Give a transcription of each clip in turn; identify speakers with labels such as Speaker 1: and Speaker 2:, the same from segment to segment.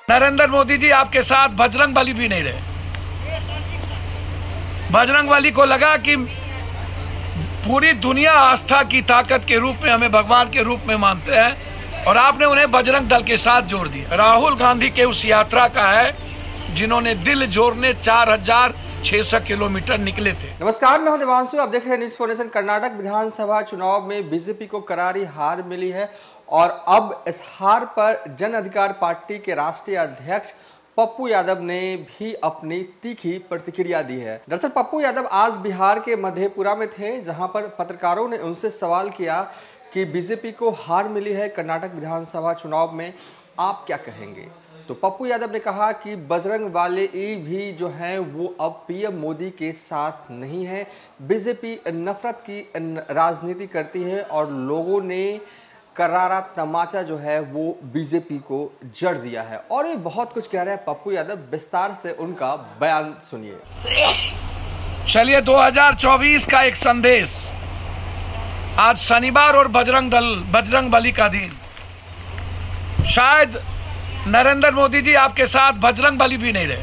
Speaker 1: नरेंद्र मोदी जी आपके साथ बजरंगबली भी नहीं रहे। बजरंगबली को लगा कि पूरी दुनिया आस्था की ताकत के रूप में हमें भगवान के रूप में मानते हैं और आपने उन्हें बजरंग दल के साथ जोड़ दिया। राहुल गांधी के उस यात्रा का है जिन्होंने दिल जोड़ने 4600 किलोमीटर निकले थे।
Speaker 2: नमस्कार, मैं हूं देवांशु, आप देख रहे हैं न्यूज़ फॉर। कर्नाटक विधानसभा चुनाव में बीजेपी को करारी हार मिली है और अब इस हार पर जन अधिकार पार्टी के राष्ट्रीय अध्यक्ष पप्पू यादव ने भी अपनी तीखी प्रतिक्रिया दी है। दरअसल पप्पू यादव आज बिहार के मधेपुरा में थे, जहां पर पत्रकारों ने उनसे सवाल किया कि बीजेपी को हार मिली है कर्नाटक विधानसभा चुनाव में, आप क्या कहेंगे। तो पप्पू यादव ने कहा कि बजरंग वाले भी जो हैं वो अब पीएम मोदी के साथ नहीं है। बीजेपी नफरत की राजनीति करती है और लोगों ने करारा तमाचा जो है वो बीजेपी को जड़ दिया है। और ये बहुत कुछ कह रहे हैं पप्पू यादव, विस्तार से उनका बयान सुनिए।
Speaker 1: चलिए 2024 का एक संदेश। आज शनिवार और बजरंगबली का दिन। शायद नरेंद्र मोदी जी आपके साथ बजरंगबली भी नहीं रहे।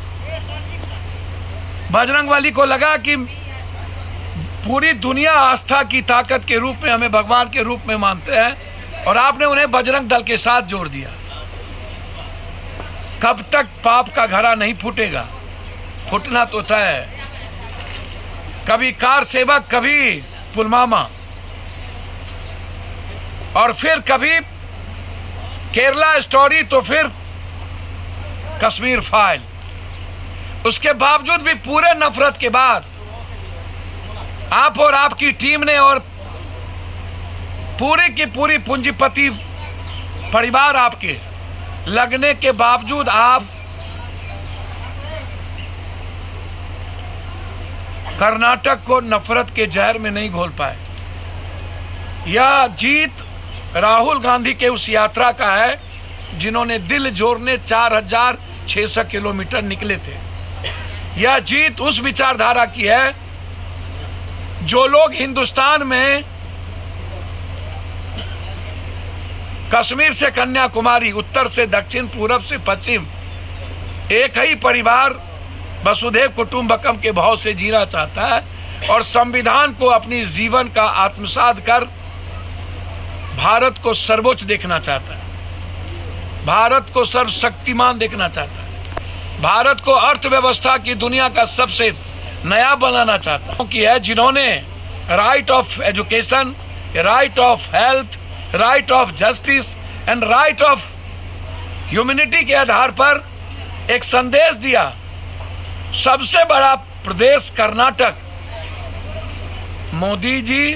Speaker 1: बजरंगबली को लगा कि पूरी दुनिया आस्था की ताकत के रूप में हमें भगवान के रूप में मानते हैं और आपने उन्हें बजरंग दल के साथ जोड़ दिया। कब तक पाप का घड़ा नहीं फूटेगा, फूटना तो तय है। कभी कार सेवक, कभी पुलवामा और फिर कभी केरला स्टोरी, तो फिर कश्मीर फाइल। उसके बावजूद भी पूरे नफरत के बाद आप और आपकी टीम ने और पूरी की पूरी पूंजीपति परिवार आपके लगने के बावजूद आप कर्नाटक को नफरत के जहर में नहीं घोल पाए। यह जीत राहुल गांधी के उस यात्रा का है जिन्होंने दिल जोड़ने 4600 किलोमीटर निकले थे। यह जीत उस विचारधारा की है जो लोग हिंदुस्तान में कश्मीर से कन्याकुमारी, उत्तर से दक्षिण, पूरब से पश्चिम, एक ही परिवार वसुधैव कुटुंबकम के भाव से जीना चाहता है और संविधान को अपनी जीवन का आत्मसात कर भारत को सर्वोच्च देखना चाहता है, भारत को सर्वशक्तिमान देखना चाहता है, भारत को अर्थव्यवस्था की दुनिया का सबसे नया बनाना चाहता हूं कि है जिन्होंने right of education, right of health, right of justice and right of humanity के आधार पर एक संदेश दिया। सबसे बड़ा प्रदेश कर्नाटक, मोदी जी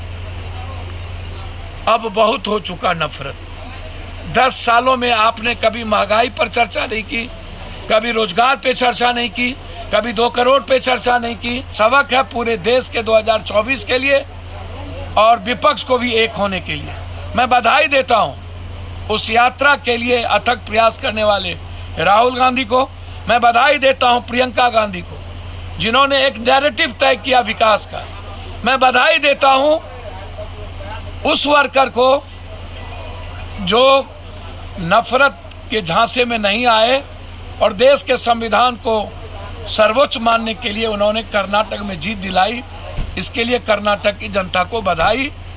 Speaker 1: अब बहुत हो चुका नफरत। 10 सालों में आपने कभी महंगाई पर चर्चा नहीं की, कभी रोजगार पे चर्चा नहीं की, कभी 2 करोड़ पे चर्चा नहीं की। सबक है पूरे देश के 2024 के लिए और विपक्ष को भी एक होने के लिए। मैं बधाई देता हूं उस यात्रा के लिए अथक प्रयास करने वाले राहुल गांधी को। मैं बधाई देता हूं प्रियंका गांधी को जिन्होंने एक नैरेटिव तय किया विकास का। मैं बधाई देता हूं उस वर्कर को जो नफरत के झांसे में नहीं आए और देश के संविधान को सर्वोच्च मानने के लिए उन्होंने कर्नाटक में जीत दिलाई। इसके लिए कर्नाटक की जनता को बधाई।